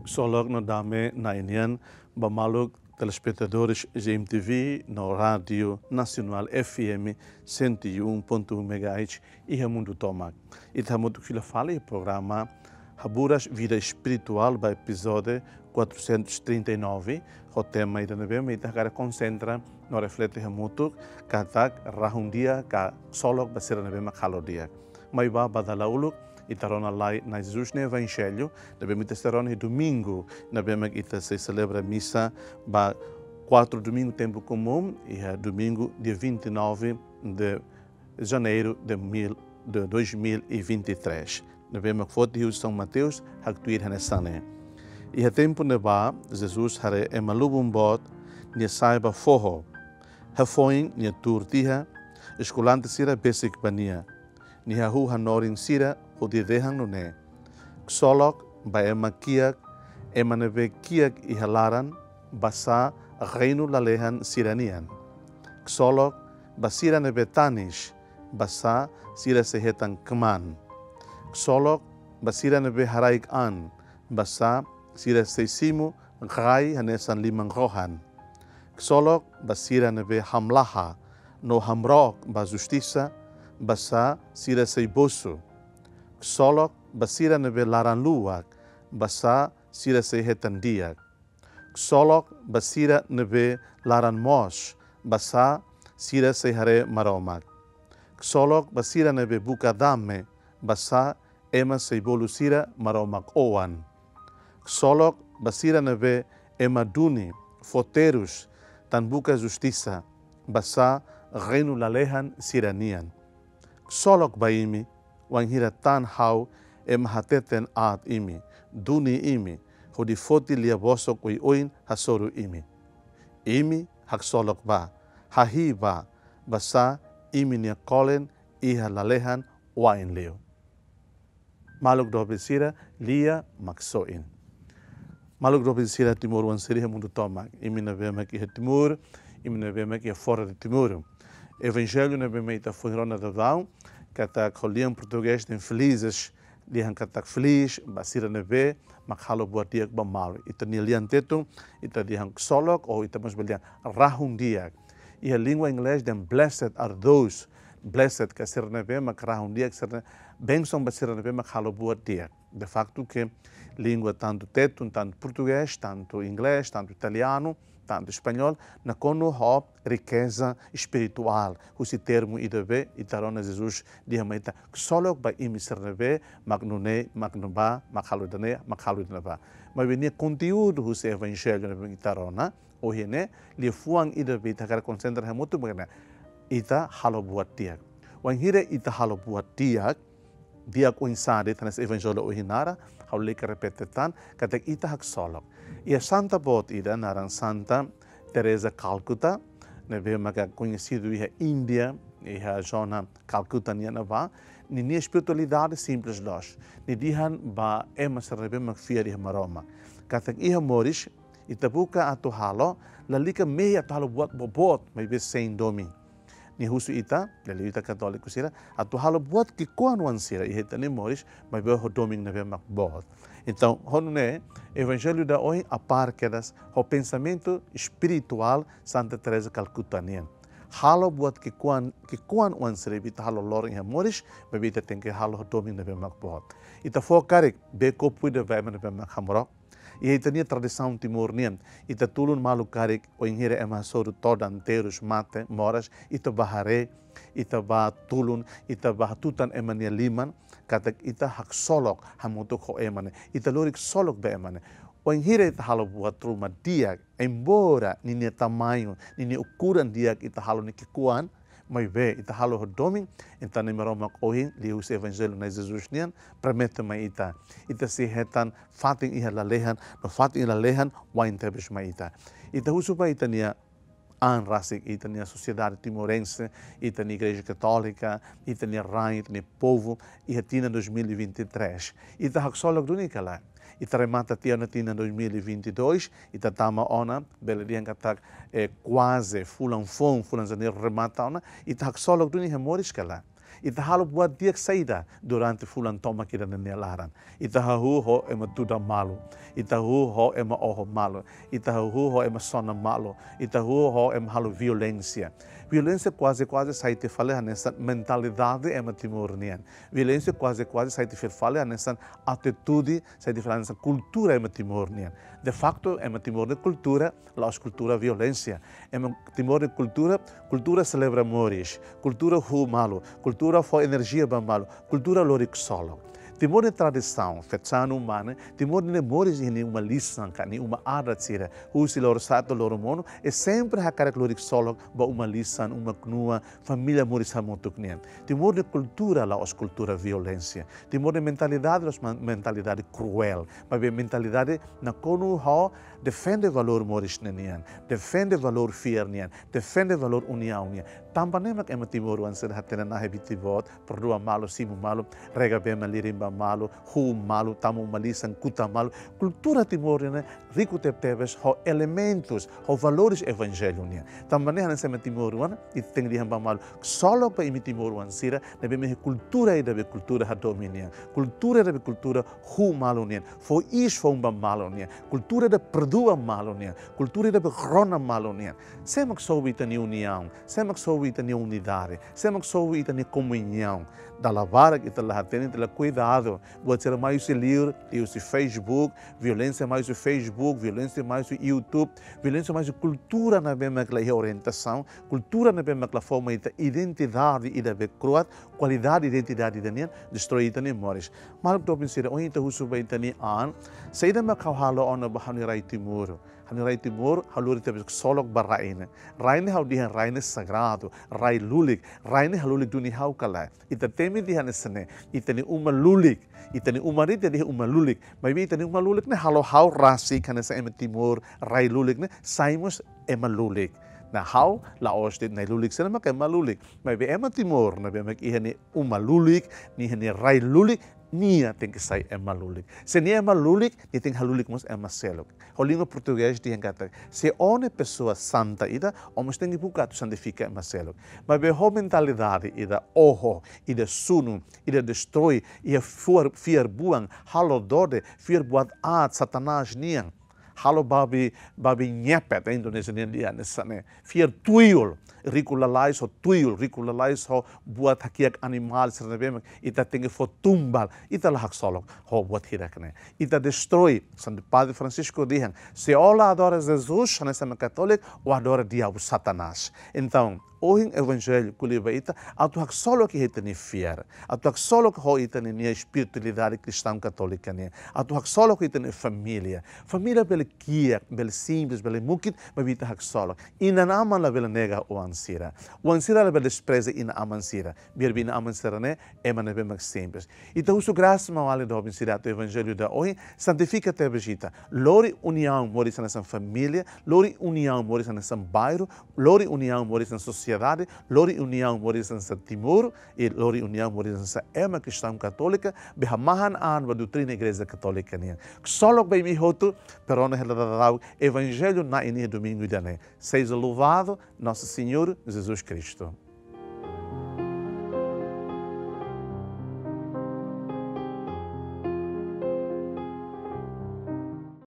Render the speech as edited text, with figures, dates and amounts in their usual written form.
Solok no dame na inian bamaluk telespectadores GMTV no Rádio Nacional FM 101.1 MHz e Mundo Tomac. E estamos aqui fala o programa HABURAS VIDA ESPIRITUÁL by episódio 439. O tema ida nebe ita cara concentra no reflete muito katak rahundia ka solok basira nebe makalodia. Mai ba badalauluk itarona lai na Jesus no Evangelho, nebe mitesterona domingo, nebe ita se celebra missa ba 4 domingo tempo comum e domingo dia 29 de janeiro de 2023. Nebe foto São Mateus haktuir hanesane. E a tempo neba Jesus hare emalubum bot ni saiba forro. Hafoin ni turtiha escolante sira basic bania. Ni hahu hanorin sira o de dehang no ne. Solok ba ema kiak emanebe kiak i halaran basa reino lalehan siranian. Solok basira nebe tanish basa sira sehetan keman. Solok basira nebe haraik an basa sira seisimu gai hanesan limang rohan. Solok basira nebe hamlaha no hamrok ba justiça basa sira seibosu. Solok basira nebe laran luak basa sira sehetan diak. Solok basira nebe laran mos basa sira sehare maromak. Solok basira nebe bukadame basa ema seibolu sira maromak oan. Solok basira nebe ema duni foterus tan buka justiça basa reino lalehan siranian. Solok baimi wanghira tan hau ema hateten at imi duni imi hodi foti lia bosok oi oin hasoru imi. Imi hak solok ba hahi ba basa imi nia kolen iha lalehan wain leo. Maluk dobe sira lia maksoin. Maluk dobe sira timur wan siri mundo tomak. Imi na vema ki timur, imi na vema ki fora de timur. Evangelho na vema ita funrona da dão, kata koliam português den felizes, lihan kata feliz, basira na ve, makhalo buat diak ba mal. Ita ni lian tetu, ita dihan solok ou ita mas belian rahum diak. E a língua inglês den blessed are those. Blessed que ser na ve makrahum diak ser benção basira na ve makhalo buat diak. De facto que língua tanto teto, tanto português, tanto inglês, tanto italiano, tanto espanhol, na cono ho riqueza espiritual. Esse termo idebe itarona Jesus diamaita solo ba imi serve magnune magnuba makhaludane makhaludnaba. Mas venia conteúdo do evangelho na itarona o hene li fuang idebe takar concentra muito bagana ita halo buat dia. Wan hire ita halo buat dia o insade tanas evangelho o hinara hau leka repetetan katek ita hak solok. Ia Santa Bot ida naran Santa Teresa Calcutta, neve maka conhecido ia Índia, ia zona Calcutta niana va, ni espiritualidade simples los. Ni dihan ba ema serebe mak fiari maroma. Katek ia moris itabuka atu halo lalika meia talo buat bobot mai be sem domi. Ni husu ita, leli ita católico sira, atu halo buat que koan sira e hetane moris, mas be ho doming neve mak bot. Então, honne evangelho da hoje a par quedas o pensamento espiritual Santa Teresa Calcutanian. Halo buat que koan wan sira bita halo lor em moris, mas bita tem que halo doming neve mak bot. Ita fo karek be kopui de vema neve mak hamrok. E aí tinha tradição timor-nian, e ta tulun malu karik, o inhira ema soru todan terus mate, moras, ita bahare, ita bah tulun, ita bah tutan emania liman, katak ita hak solok, hamutuk ho emane, ita lorik solok be emane. O inhira ita halo buat truma diak, embora nini tamanho, nini ukuran diak ita halo nikikuan, mas ve ita halo doming, então nem maromak ohin li us evangelho na Jesus nian, promete mai ita se hetan fating iha lalehan, no fating iha lalehan wain tebes mai ita. Ita husupa ita nia anrasik, ita nia sociedade timorense, ita nia igreja católica, ita nia rain, ita nia povo, iha tina 2023. Ita hak solok dunika lá. Ita remata tia na tina 2022, ita tama ona, bela diang katak quase fulan janeiro remata ona, ita hak solok dunika moris kala. ita halo buat dia saída durante fulan toma kira nelaran. Ita hahu ho ema tuda malu, ita hu ho ema oho malu, ita hu ho ema sona malu, ita hu ho ema halo violência. Violência quase sai te fala nessa mentalidade ema timor-nian. Violência quase sai te fala nessa atitude, sai te fala nessa cultura ema timor-nian. De facto ema timor de cultura, la cultura violência. Ema timor de cultura celebra moris, cultura hu malu, cultura fo energia ba malu, cultura lorik solo. Timor de tradição, fechando humana, timor de memórias em uma lição, em uma área tira, o se lor sato lor mono, é sempre a cara glorik solo, ba uma lição, uma knua, família moris hamotuknian. Timor de cultura, lá os cultura violência. Timor de mentalidade, os mentalidade cruel, mas bem mentalidade na konu ho defende valor moris nenian, defende valor fiernian, defende valor união nian. Tampanemak ema timor wan ser hatena na habitivot, perdua malu, simu malu, rega bema lirimba malu, hu malu, tamu malisan, kuta malu. Cultura timorina, rico teptebes, ho elementos, ho valores evangelho. Também há nessa timoruan, e tem de hamba malu. Solo para imi timoruan sira, nebe me cultura e debe cultura hadominia. Cultura debe cultura hu malunia. Foi isso foi malu nia. Cultura de perdua malunia. Cultura de grona malunia. Semak soube tani união, semak soube tani unidade, semak soube tani comunhão. Da lavara que está tendo pela cuidado, pode ser mais o livro, e o Facebook, violência mais o Facebook, violência mais o YouTube, violência mais a cultura na bem a orientação, cultura na bem a forma de identidade e da becroat, qualidade de identidade da nia, destruir da memórias. Mas eu pensei, onde está o subir da nia an, se ainda me cauhalo ona bahani rai timuro. Hanirai timur, haluri tebes solok baraine. Raine hau dihan raine sagrado, rai lulik, raine halulik duni hau kalai. Ita temi dihan esene, itani uma lulik, itani umarit dihan uma lulik. Maybe itani uma lulik ne halo hau rasi kanesa ema timur, rai lulik ne saimus ema lulik. Na hau la ostit na lulik sena mak ema lulik. Maybe ema timur na be mak ihani uma lulik, ni hani rai lulik. Nia tem que sair é malulik. Se nia é malulik, ni tem halulik mas é maselok. O língua português tem que se uma pessoa santa ida, homens tem que buscar santifica é maselok. Mas bem a mentalidade ida oho, ida sunu, ida destrói, ida fier buang, halo dode, fier buat satanás niang. Halo babi nyepet Indonesia dia nesane. Fier tuyul. Riculalais o tuyul, riculalais o buat hakiak animal serta ita tengi fo tumbal, ita lahak solok ho buat hirakne. Ita destroy, Santo Padre Francisco dihan, se ola adora Jesus, nessa católica, ou adora diabo Satanás. Então, o evangelho que leva ita, atu hak solo que hita ni fier, atu hak solo que ho ita ni espiritualidade cristã católica ni, atu hak solo que ita ni família bele kia, bele simples, bele mukit, mas ita hak solo. Ina nama la bele nega o ansira la bele despreza ina amansira, biar ina amansira ne, ema ne bele simples. Ita uso graça mawale do bensira to evangelho da hoje, santifica te bejita, lori união moris nessa família, lori união moris nessa bairro, lori união moris nessa sociedade, lori união moris nessa Timor e lori união moris nessa ema cristã católica, behamahan an a doutrina igreja católica nia. Solo bem mi hotu, pero na realidade evangelho na ini domingo dane. Seja louvado nosso Senhor Jesus Cristo.